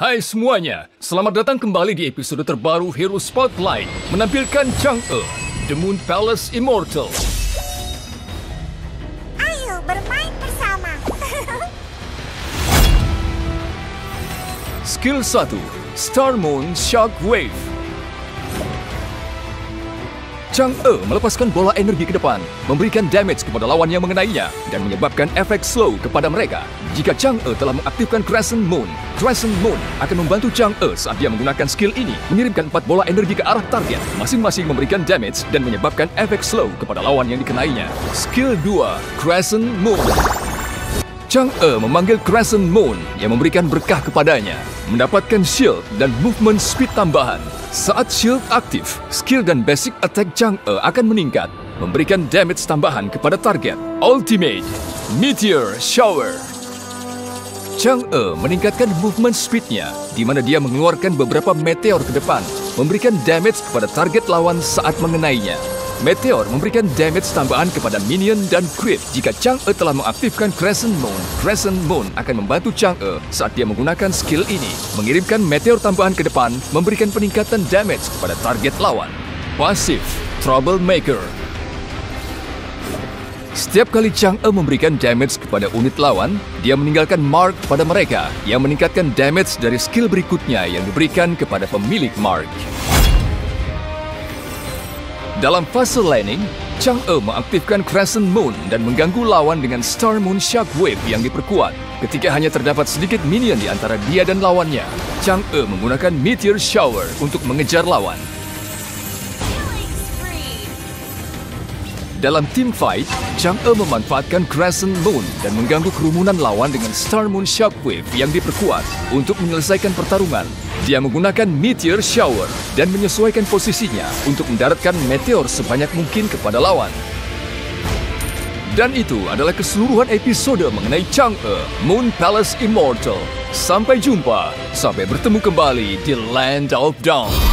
Hai semuanya, selamat datang kembali di episode terbaru Hero Spotlight menampilkan Chang'e, The Moon Palace Immortal. Ayo bermain bersama. Skill 1, Star Moon Shockwave. Chang'e melepaskan bola energi ke depan, memberikan damage kepada lawan yang mengenainya, dan menyebabkan efek slow kepada mereka. Jika Chang'e telah mengaktifkan Crescent Moon akan membantu Chang'e saat dia menggunakan skill ini, mengirimkan 4 bola energi ke arah target, masing-masing memberikan damage dan menyebabkan efek slow kepada lawan yang dikenainya. Skill 2, Crescent Moon. Chang'e memanggil Crescent Moon yang memberikan berkah kepadanya, mendapatkan shield dan movement speed tambahan. Saat shield aktif, skill dan basic attack Chang'e akan meningkat, memberikan damage tambahan kepada target. Ultimate Meteor Shower. Chang'e meningkatkan movement speed-nya, di mana dia mengeluarkan beberapa meteor ke depan, memberikan damage kepada target lawan saat mengenainya. Meteor memberikan damage tambahan kepada minion dan creep jika Chang'e telah mengaktifkan Crescent Moon. Crescent Moon akan membantu Chang'e saat dia menggunakan skill ini, mengirimkan meteor tambahan ke depan, memberikan peningkatan damage kepada target lawan. Pasif Troublemaker. Setiap kali Chang'e memberikan damage kepada unit lawan, dia meninggalkan mark pada mereka yang meningkatkan damage dari skill berikutnya yang diberikan kepada pemilik mark. Dalam fase laning, Chang'e mengaktifkan Crescent Moon dan mengganggu lawan dengan Star Moon Shockwave yang diperkuat. Ketika hanya terdapat sedikit minion di antara dia dan lawannya, Chang'e menggunakan Meteor Shower untuk mengejar lawan. Dalam team fight, Chang'e memanfaatkan Crescent Moon dan mengganggu kerumunan lawan dengan Star Moon Shockwave yang diperkuat. Untuk menyelesaikan pertarungan, dia menggunakan Meteor Shower dan menyesuaikan posisinya untuk mendaratkan meteor sebanyak mungkin kepada lawan. Dan itu adalah keseluruhan episode mengenai Chang'e, Moon Palace Immortal. Sampai jumpa, sampai bertemu kembali di Land of Dawn.